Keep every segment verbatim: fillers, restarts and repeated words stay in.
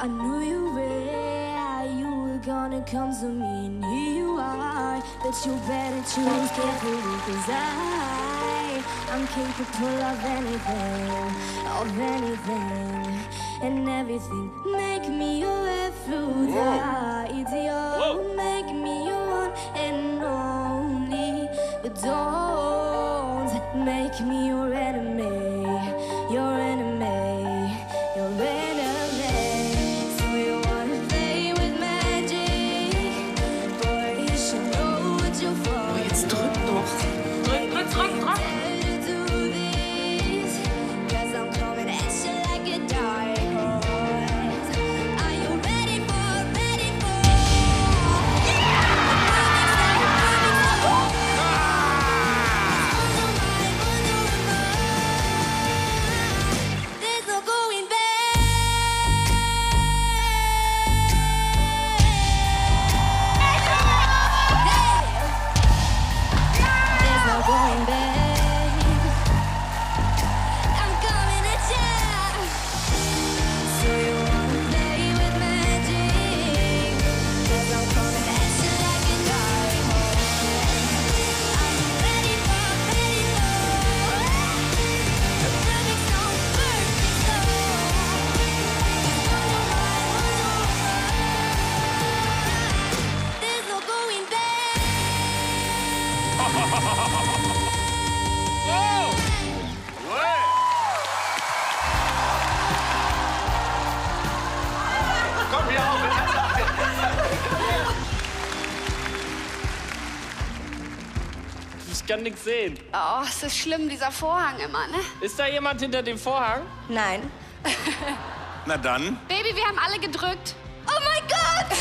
I knew you were, you were gonna come to me, and here you are. But you better choose carefully, cause I, I'm capable of anything, of anything, and everything. Make me your Aphrodite, oh, make me your one and only. But don't make me your enemy, your enemy, your enemy. So you wanna play with magic, boy, you should know what you're for. Jetzt drück doch. Drück, drück, drück, drück. Ich kann nichts sehen. Oh, es ist schlimm, dieser Vorhang immer, ne? Ist da jemand hinter dem Vorhang? Nein. Na dann. Baby, wir haben alle gedrückt. Oh mein Gott!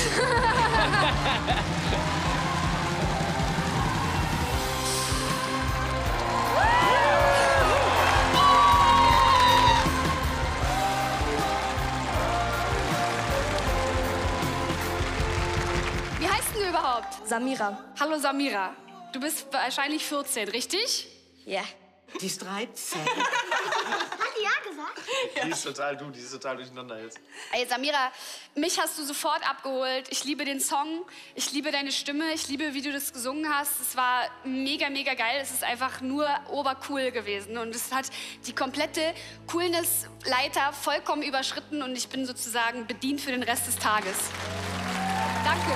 Wie heißt denn du überhaupt? Samira. Hallo Samira. Du bist wahrscheinlich vierzehn, richtig? Ja. Yeah. Die ist dreizehn. Hat die ja gesagt? Die ist total du, die ist total durcheinander jetzt. Ey, Samira, mich hast du sofort abgeholt. Ich liebe den Song, ich liebe deine Stimme, ich liebe, wie du das gesungen hast. Es war mega, mega geil. Es ist einfach nur obercool gewesen. Und es hat die komplette Coolness-Leiter vollkommen überschritten. Und ich bin sozusagen bedient für den Rest des Tages. Danke.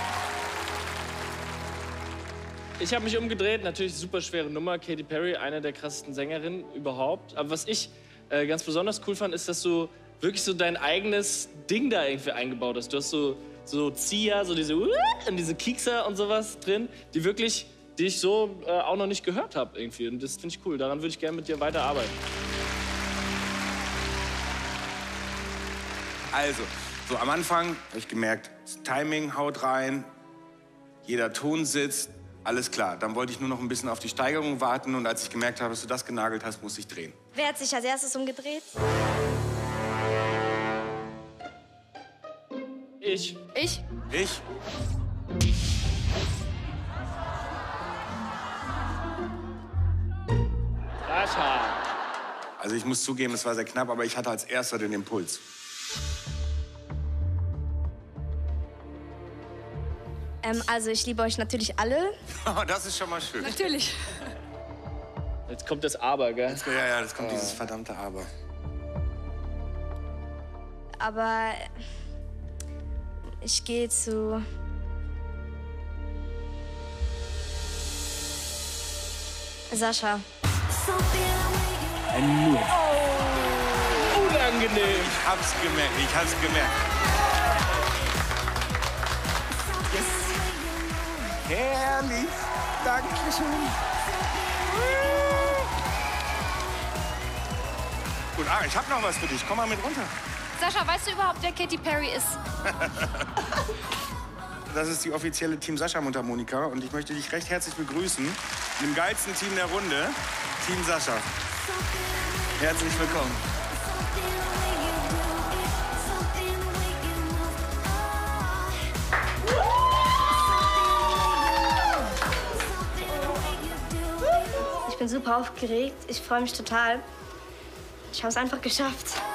Ich habe mich umgedreht, natürlich super schwere Nummer. Katy Perry, eine der krassesten Sängerinnen überhaupt. Aber was ich äh, ganz besonders cool fand, ist, dass du wirklich so dein eigenes Ding da irgendwie eingebaut hast. Du hast so, so Zia, so diese und diese Kiekser und sowas drin, die wirklich, die ich so äh, auch noch nicht gehört habe irgendwie. Und das finde ich cool. Daran würde ich gerne mit dir weiterarbeiten. Also, so am Anfang habe ich gemerkt, das Timing haut rein, jeder Ton sitzt. Alles klar, dann wollte ich nur noch ein bisschen auf die Steigerung warten und als ich gemerkt habe, dass du das genagelt hast, musste ich drehen. Wer hat sich als erstes umgedreht? Ich. Ich? Ich? Sascha. Also ich muss zugeben, es war sehr knapp, aber ich hatte als erster den Impuls. Ähm, also ich liebe euch natürlich alle. Das ist schon mal schön. Natürlich. Jetzt kommt das Aber, gell? Jetzt, ja, ja, jetzt kommt oh. dieses verdammte Aber. Aber ich gehe zu... Sascha. Ein Nur. Oh, unangenehm. Ich hab's gemerkt, ich hab's gemerkt. Herrlich. Dankeschön. Gut, ah, ich hab noch was für dich. Komm mal mit runter. Sascha, weißt du überhaupt, wer Katy Perry ist? Das ist die offizielle Team Sascha Mundharmonika und ich möchte dich recht herzlich begrüßen. Im geilsten Team der Runde, Team Sascha. Herzlich willkommen. Ich bin super aufgeregt. Ich freue mich total. Ich habe es einfach geschafft.